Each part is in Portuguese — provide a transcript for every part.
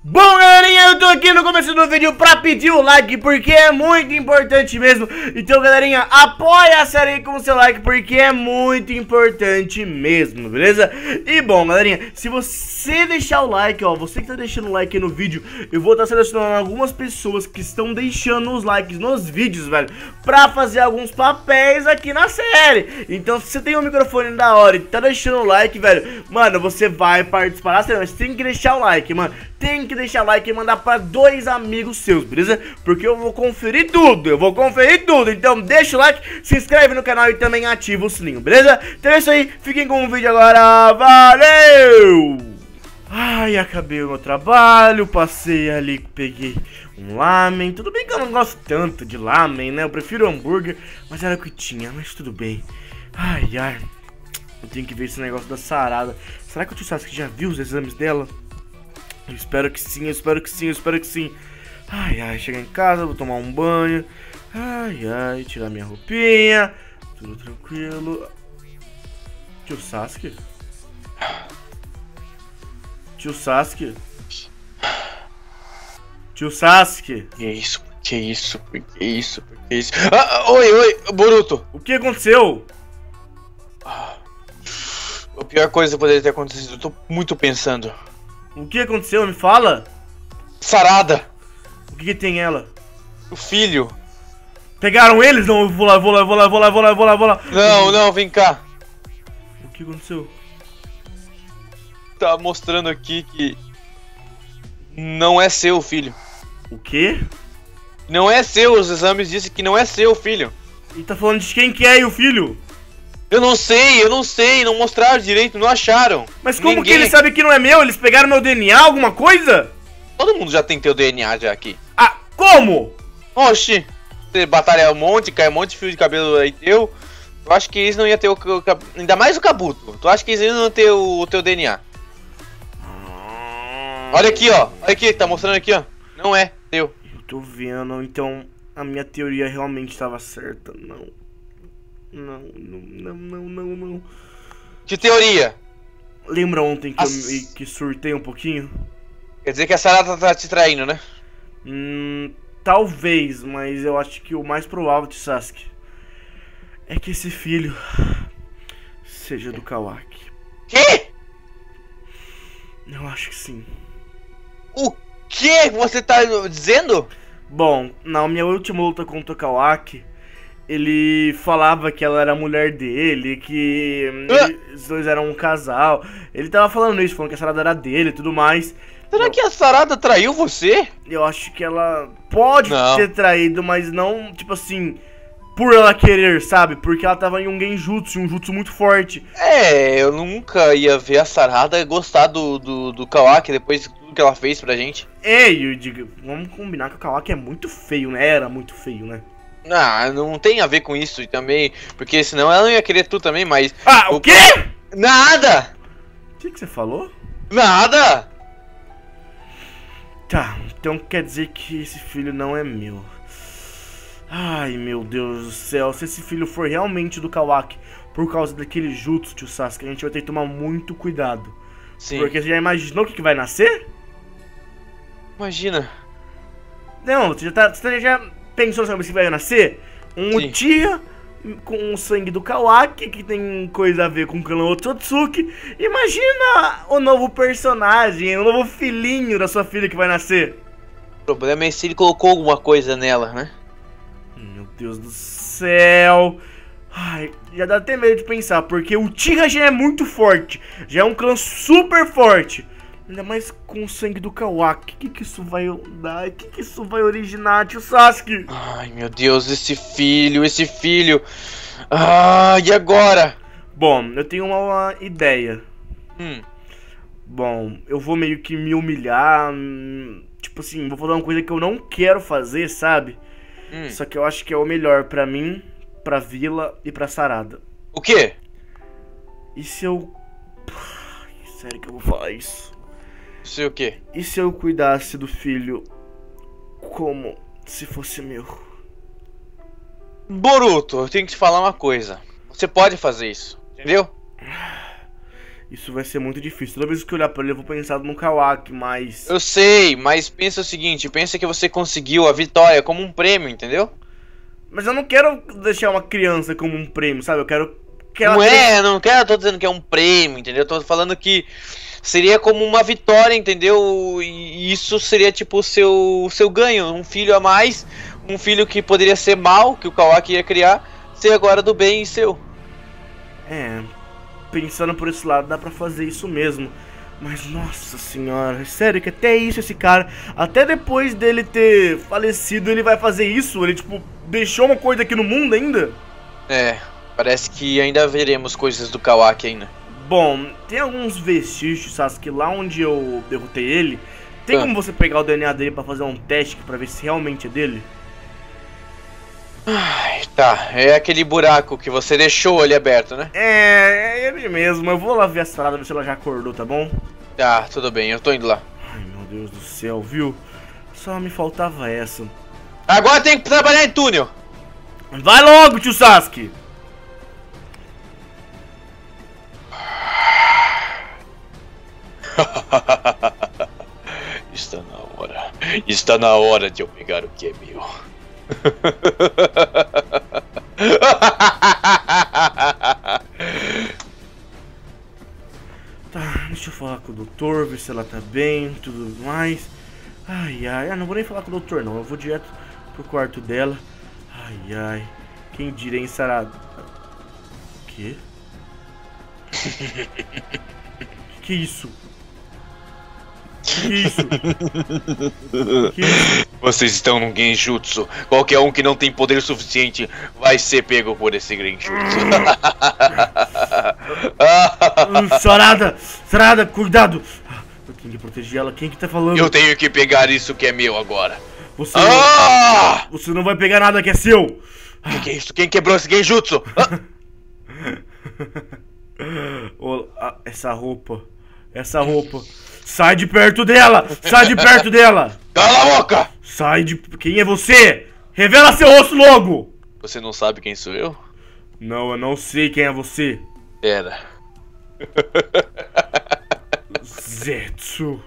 Bom, galerinha, eu tô aqui no começo do vídeo pra pedir o like, porque é muito importante mesmo. Então, galerinha, apoia a série aí com o seu like, porque é muito importante mesmo, beleza? E bom, galerinha, se você deixar o like, ó, você que tá deixando o like aí no vídeo, eu vou estar selecionando algumas pessoas que estão deixando os likes nos vídeos, velho, pra fazer alguns papéis aqui na série. Então, se você tem um microfone da hora e tá deixando o like, velho, mano, você vai participar da série, mas tem que deixar o like, mano. Tem que deixar like e mandar pra 2 amigos seus, beleza? Porque eu vou conferir tudo, Então deixa o like, se inscreve no canal e também ativa o sininho, beleza? Então é isso aí, fiquem com o vídeo agora, valeu! Ai, acabei o meu trabalho, passei ali, peguei um lamen. Tudo bem que eu não gosto tanto de lamen, né? Eu prefiro hambúrguer, mas era o que tinha, mas tudo bem. Ai, eu tenho que ver esse negócio da Sarada. Será que o tio Sasuke já viu os exames dela? Eu espero que sim, eu espero que sim. Ai, chegar em casa, vou tomar um banho. Ai, tirar minha roupinha. Tudo tranquilo. Tio Sasuke? Tio Sasuke? Tio Sasuke? Que isso? Oi, Boruto! O que aconteceu? A pior coisa poderia ter acontecido, eu tô muito pensando. O que aconteceu? Me fala. Sarada! O que tem ela? O filho! Pegaram eles? Não, eu vou lá. Não, vem cá. O que aconteceu? Tá mostrando aqui que não é seu filho. O quê? Não é seu, os exames dizem que não é seu filho. E tá falando de quem que é o filho? Eu não sei, não mostraram direito, não acharam. Mas como que eles sabem que não é meu? Eles pegaram meu DNA, alguma coisa? Todo mundo já tem teu DNA já aqui. Ah, como? Oxi, você batalha um monte, cai um monte de fio de cabelo aí teu. Eu acho que eles não iam ter ainda mais o Kabuto. Tu acha que eles não iam ter o teu DNA? Olha aqui, ó. Olha aqui, tá mostrando aqui, ó. Não é teu. Eu tô vendo, então a minha teoria realmente estava certa. Não. Que teoria? Lembra ontem que eu meio que surtei um pouquinho? Quer dizer que a Sarada tá te traindo, né? Talvez, mas eu acho que o mais provável de Sasuke é que esse filho seja do Kawaki. Que? Eu acho que sim. O que você tá dizendo? Bom, na minha última luta contra o Kawaki, ele falava que ela era a mulher dele, que os dois eram um casal. Ele tava falando isso, falando que a Sarada era dele e tudo mais. Será que a Sarada traiu você? Eu acho que ela pode ter traído, mas não, tipo assim, por ela querer, sabe? Porque ela tava em um genjutsu, um jutsu muito forte. Eu nunca ia ver a Sarada gostar do Kawaki depois de tudo que ela fez pra gente. Eu digo, vamos combinar que o Kawaki é muito feio, né? Era muito feio, né? Não tem a ver com isso também, porque senão ela não ia querer tu também, mas... o quê? Nada! O que você falou? Nada! Tá, então quer dizer que esse filho não é meu. Ai, meu Deus do céu, se esse filho for realmente do Kawaki, por causa daquele jutsu, tio Sasuke, a gente vai ter que tomar muito cuidado. Sim. Porque você já imaginou o que vai nascer? Imagina. Não, você já pensou sobre o que vai nascer? Um Uchiha com o sangue do Kawaki, que tem coisa a ver com o clã Otsutsuki. Imagina o novo personagem, o novo filhinho da sua filha que vai nascer. O problema é se ele colocou alguma coisa nela, né? Meu Deus do céu. Ai, já dá até medo de pensar, porque o Uchiha já é muito forte. Já é um clã super forte. Ainda mais com o sangue do Kawaki. O que isso vai dar? O que isso vai originar, tio Sasuke? Ai, meu Deus, esse filho. E agora? Bom, eu tenho uma ideia. Bom, eu vou meio que me humilhar. Tipo assim, vou fazer uma coisa que eu não quero fazer, sabe? Só que eu acho que é o melhor pra mim, pra vila e pra Sarada. O quê? E se eu... Sério que eu vou falar isso? Sei o quê? E se eu cuidasse do filho como se fosse meu? Boruto, eu tenho que te falar uma coisa. Você pode fazer isso, entendeu? Isso vai ser muito difícil. Toda vez que eu olhar pra ele, eu vou pensar no Kawaki, mas... Eu sei, mas pensa o seguinte, pensa que você conseguiu a vitória como um prêmio, entendeu? Mas eu não quero deixar uma criança como um prêmio, sabe? Eu quero que ela... Não quero, tô dizendo que é um prêmio, entendeu? Eu tô falando que seria como uma vitória, entendeu? E isso seria tipo o seu ganho, um filho a mais, um filho que poderia ser mal, que o Kawaki ia criar, ser agora do bem e seu. Pensando por esse lado, dá pra fazer isso mesmo. Mas, nossa senhora, sério que até isso esse cara, até depois dele ter falecido, ele vai fazer isso? Ele, tipo, deixou uma coisa aqui no mundo ainda? Parece que ainda veremos coisas do Kawaki ainda. Bom, tem alguns vestígios, Sasuke, lá onde eu derrotei ele. Tem como você pegar o DNA dele pra fazer um teste pra ver se realmente é dele? Ai, tá, é aquele buraco que você deixou ali aberto, né? É ele mesmo. Eu vou lá ver a sarada, ver se ela já acordou, tá bom? Tá, tudo bem, eu tô indo lá. Ai, meu Deus do céu, viu? Só me faltava essa. Agora tem que trabalhar em túnel. Vai logo, tio Sasuke! Está na hora de eu pegar o que é meu. Tá, deixa eu falar com o doutor, ver se ela tá bem, tudo mais. Ai, não vou nem falar com o doutor não, eu vou direto pro quarto dela. Ai, quem diria em sarada? Quê? Que isso? Que isso? Vocês estão num genjutsu. Qualquer um que não tem poder suficiente vai ser pego por esse genjutsu. Sarada, cuidado! Eu tenho que proteger ela. Quem que tá falando? Eu tenho que pegar isso que é meu agora. Você não vai pegar nada que é seu. Que é isso? Quem quebrou esse genjutsu? Essa roupa. Sai de perto dela! Sai de perto dela! Cala a boca! Sai de... Quem é você? Revela seu rosto logo! Você não sabe quem sou eu? Não, eu não sei quem é você. Era. Zetsu.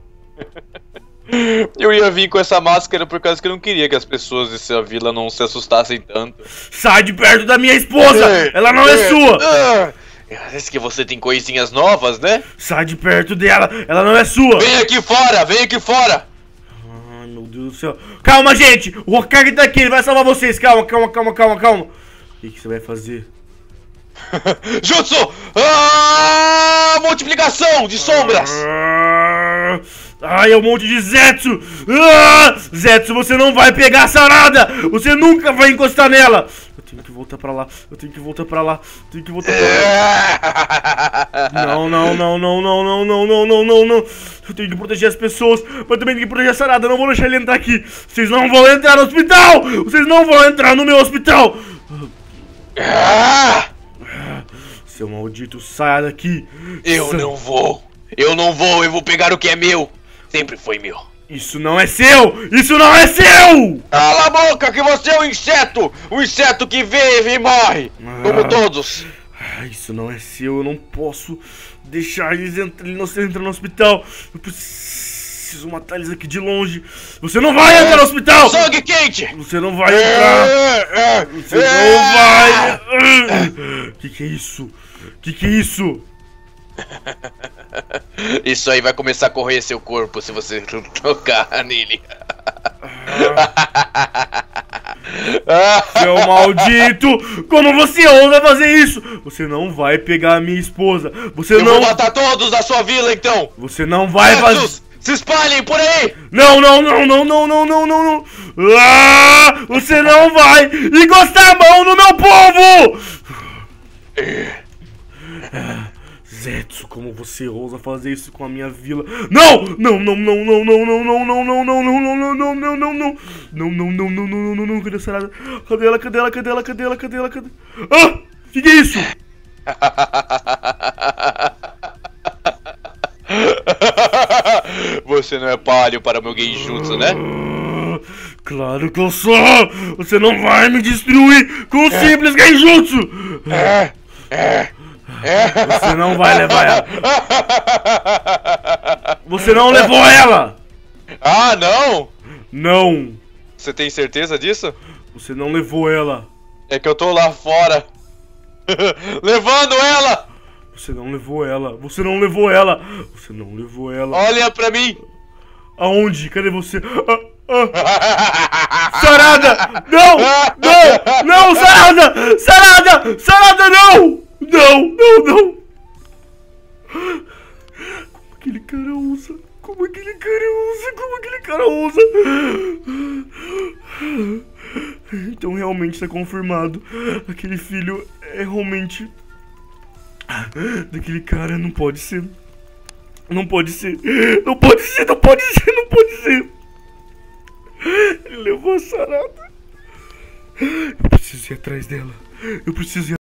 Eu ia vir com essa máscara por causa que eu não queria que as pessoas dessa vila não se assustassem tanto. Sai de perto da minha esposa! Ela não é sua! Parece que você tem coisinhas novas, né? Sai de perto dela, ela não é sua! Vem aqui fora! Ai, meu Deus do céu. Calma, gente! O Hokage tá aqui, ele vai salvar vocês. Calma. O que você vai fazer? Jutsu! Multiplicação de sombras! Ai, é um monte de Zetsu! Zetsu, você não vai pegar a sarada! Você nunca vai encostar nela! Eu tenho que voltar pra lá. Não. Eu tenho que proteger as pessoas, mas também tenho que proteger a sarada. Não vou deixar ele entrar aqui. Vocês não vão entrar no hospital! Vocês não vão entrar no meu hospital! Seu maldito, saia daqui! Eu não vou, eu vou pegar o que é meu! Sempre foi meu! Isso não é seu! Cala a boca que você é um inseto! Um inseto que vive e morre! Como todos! Isso não é seu, eu não posso deixar eles entrar no hospital! Eu preciso matar eles aqui de longe! Você não vai entrar no hospital! Sangue quente! Você não vai entrar! Você não vai! Que é isso? Que é isso? Isso aí vai começar a correr seu corpo se você tocar nele. Seu maldito! Como você ousa fazer isso? Você não vai pegar a minha esposa. Eu vou matar todos da sua vila então. Você não vai fazer... Se espalhem por aí! Não! Você não vai encostar a mão no meu povo! Zetsu, como você ousa fazer isso com a minha vila? Não! Cadê a sarada? Cadê ela? Ah! Que é isso? Você não é páreo para o meu genjutsu, né? Claro que eu sou! Você não vai me destruir com um simples genjutsu! Você não vai levar ela. Você não levou ela! Ah, não? Não! Você tem certeza disso? Você não levou ela. É que eu tô lá fora. Levando ela! Você não levou ela. Você não levou ela. Você não levou ela. Olha pra mim! Aonde? Cadê você? Sarada! Não! Não! Não, Sarada! Sarada! Sarada, não! Não, não, não! Como aquele cara usa? Como aquele cara usa? Como aquele cara usa? Então realmente tá confirmado. Aquele filho é realmente daquele cara. Não pode ser. Não pode ser. Não pode ser, não pode ser, não pode ser. Ele levou a Sarada. Eu preciso ir atrás dela. Eu preciso ir